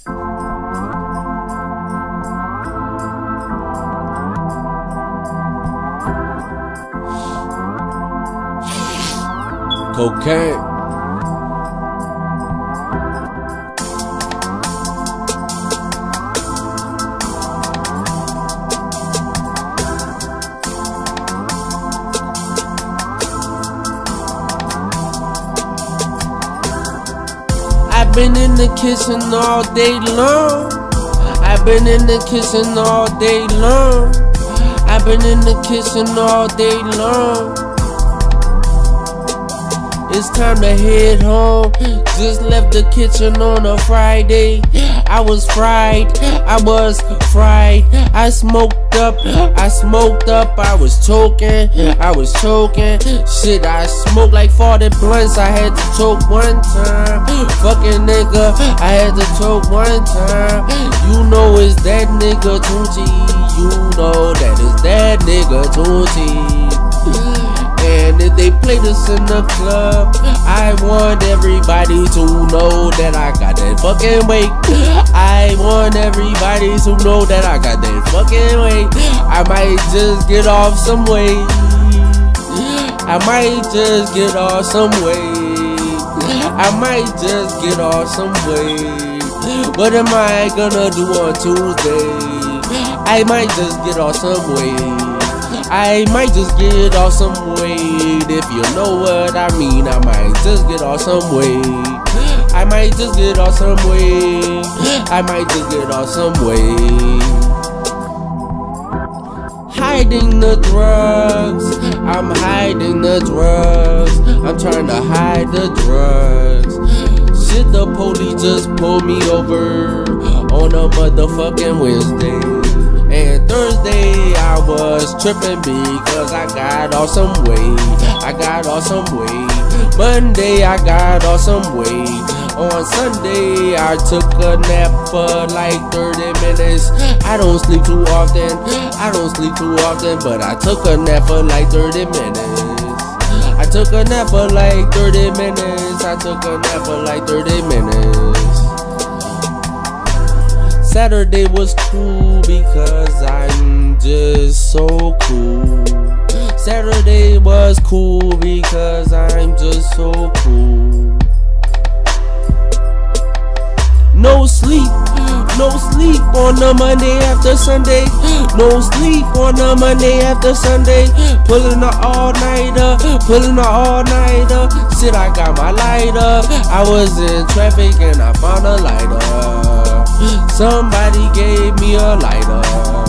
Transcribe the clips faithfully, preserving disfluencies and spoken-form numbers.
Cocaine. I've been in the kitchen all day long. I've been in the kitchen all day long. I've been in the kitchen all day long. It's time to head home. Just left the kitchen on a Friday. I was fried, I was fried. I smoked up, I smoked up. I was choking, I was choking. Shit, I smoked like forty blunts. I had to choke one time. Fucking nigga, I had to choke one time. You know it's that nigga Tunechi. You know that it's that nigga Tunechi. And if they play this in the club, I want everybody to know that I got that fucking weight. I want everybody to know that I got that fucking weight. I might just get off some weight. I might just get off some weight. I might just get off some weight. What am I gonna do on Tuesday? I might just get off some weight. I might just get off some weight, if you know what I mean. I might just get off some weight. I might just get off some weight. I might just get off some weight. Hiding the drugs, I'm hiding the drugs. I'm trying to hide the drugs. Shit, the police just pulled me over on a motherfucking Wednesday. And Thursday I was tripping because I got off some weight. I got off some weight. Monday I got off some weight. On Sunday I took a nap for like thirty minutes. I don't sleep too often. I don't sleep too often, but I took a nap for like thirty minutes. I took a nap for like thirty minutes. I took a nap for like thirty minutes. Saturday was cool because I'm just so cool. Saturday was cool because I'm just so cool. No sleep, no sleep on the Monday after Sunday. No sleep on the Monday after Sunday. Pulling the all-nighter, pulling the all-nighter. Shit, I got my lighter. I was in traffic and I found a lighter. Somebody gave me a lighter.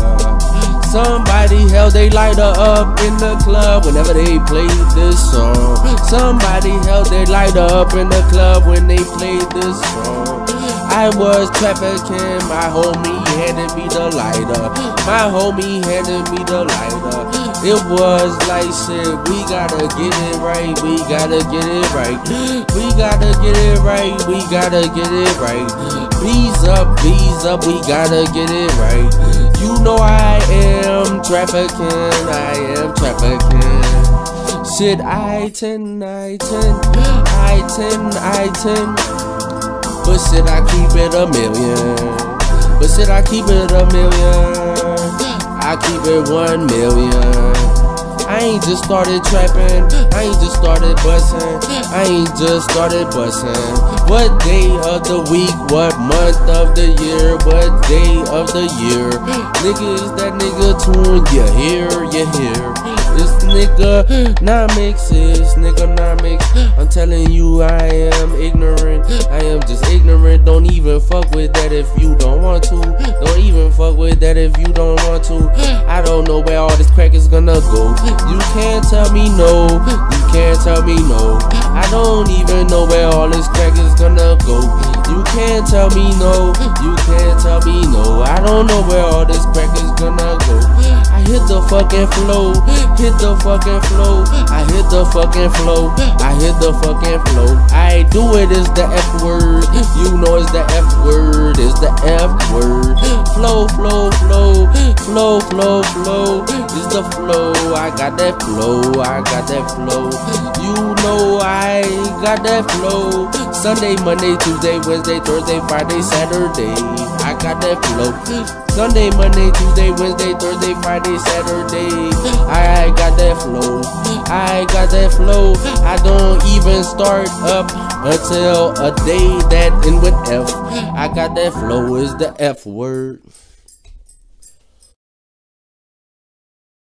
Somebody held a lighter up in the club whenever they played this song. Somebody held their lighter up in the club when they played this song. I was trafficking, my homie handed me the lighter. My homie handed me the lighter. It was like shit, we gotta get it right, we gotta get it right. We gotta get it right, we gotta get it right. Bees up, bees up, we gotta get it right. You know I am trafficking, I am trafficking. Shit, I ten, I ten, I ten, I ten. But shit, I keep it a million. But shit, I keep it a million. I keep it one million. I ain't just started trapping, I ain't just started bustin', I ain't just started bustin'. What day of the week, what month of the year, what day of the year? Nigga, is that nigga Tune? You hear, you hear. This nigga Nomics is nigga Nomics. I'm telling you I am ignorant, I am just ignorant. Don't even fuck with that if you don't want to. Don't even fuck with that if you don't want to. I don't know where all this crack is gonna go. You can't tell me no, you can't tell me no. I don't even know where all this crack is gonna go. You can't tell me no, you can't tell me no. I don't know where all this crack is gonna go. I hit the fucking flow, hit the fucking flow. I hit the fucking flow, I hit the fucking flow. I do it is the F word, you know it's the F word, it's the F word. flow, flow, flow, flow, flow, flow. It's the flow. I got that flow. I got that flow. You know I got that flow. Sunday, Monday, Tuesday, Wednesday, Thursday, Friday, Saturday. I got that flow. Sunday, Monday, Tuesday, Wednesday, Thursday, Friday, Saturday. I got that flow. I got that flow. I don't even start up until a day that end with F. I got that flow is the F word.